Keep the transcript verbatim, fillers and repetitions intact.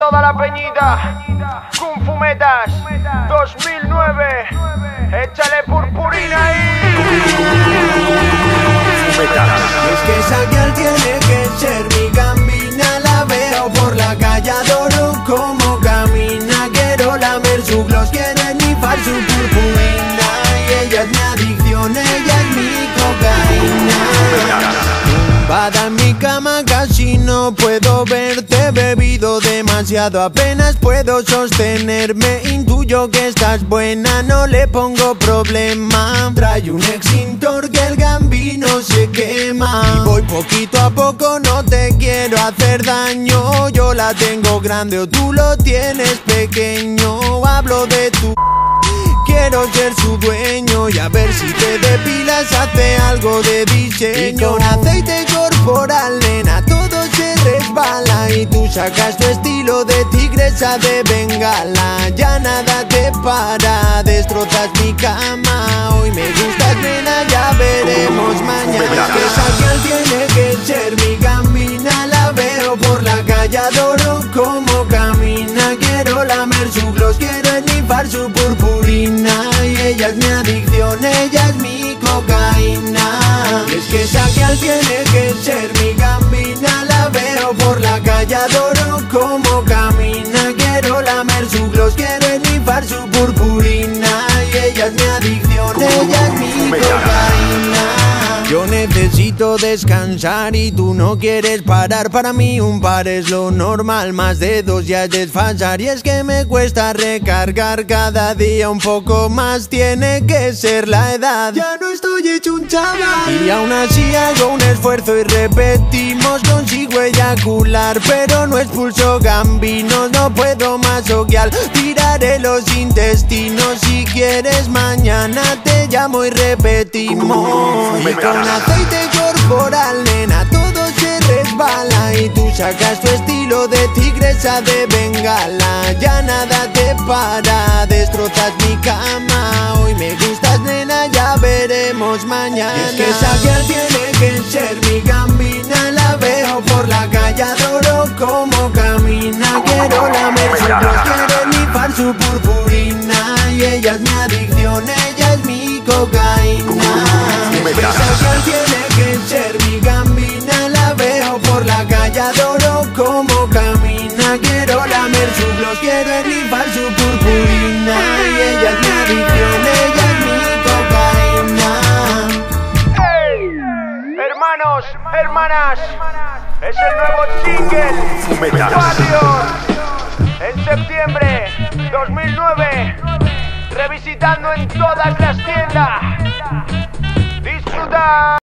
Toda la peñita, Kung Fu Metas dos mil nueve, échale purpurina ahí. Es que esa girl tiene que ser mi gambina. La veo por la calle, adoro como camina. Quiero lamer su gloss, quiero esnifar su purpurina. Y ella es mi adicción, ella es mi cocaína. Tumbada en mi cama casi no puedo verte. Bebido demasiado, apenas puedo sostenerme. Intuyo que estás buena, no le pongo problema. Trae un extintor que el gambino se quema. Y voy poquito a poco, no te quiero hacer daño. Yo la tengo grande o tú lo tienes pequeño. Hablo de tu... Quiero ser su dueño y a ver si te depilas, hace algo de diseño. Y con aceite corporal, nena, todo se resbala. Y tú sacas tu estilo de tigresa de Bengala. Ya nada te para, destrozas mi cama. Hoy me gustas, nena, ya veremos mañana. Es que esa girl tiene que ser mi gambina. La veo por la calle, adoro como camina. Quiero lamer su gloss, quiero esnifar su purpurina. Y ella es mi adicción, ella es mi cocaína. Y es que esa girl tiene que ser mi gambina. La veo por la calle, adoro como camina. Quiero lamer su gloss, quiero esnifar su purpurina. Y ella es mi adicción, ella es mi cocaína. Yo necesito descansar y tú no quieres parar. Para mí un par es lo normal, más de dos ya es desfasar. Y es que me cuesta recargar cada día un poco más. Tiene que ser la edad, ya no estoy hecho un chaval. Y aún así hago un esfuerzo y repetimos. Consigo eyacular, pero no expulso gambinos. No puedo masoquear, tiraré los intestinos. Si quieres mañana te llamo y repetimos. Y con aceite corporal, nena, todo se resbala. Y tú sacas tu estilo de tigresa de Bengala. Ya nada te para, destrozas mi cama. Hoy me gustas, nena, ya veremos mañana. Y es que esa girl tiene que ser mi gambina. La veo por la calle, adoro como camina. Quiero lamer su gloss, quiero esnifar su purpurina. Y ella es mi adicción, ella es mi cocaína. Es que esa girl tiene que ser mi gambina. La veo por la calle, adoro como camina. Quiero lamer su gloss, quiero esnifar su purpurina. Y ella es mi adicción, ella es mi cocaína. Hey, hermanos, hermanas, es el nuevo single Barrios. En septiembre dos mil nueve, revisitando en todas las tiendas. Disfruta.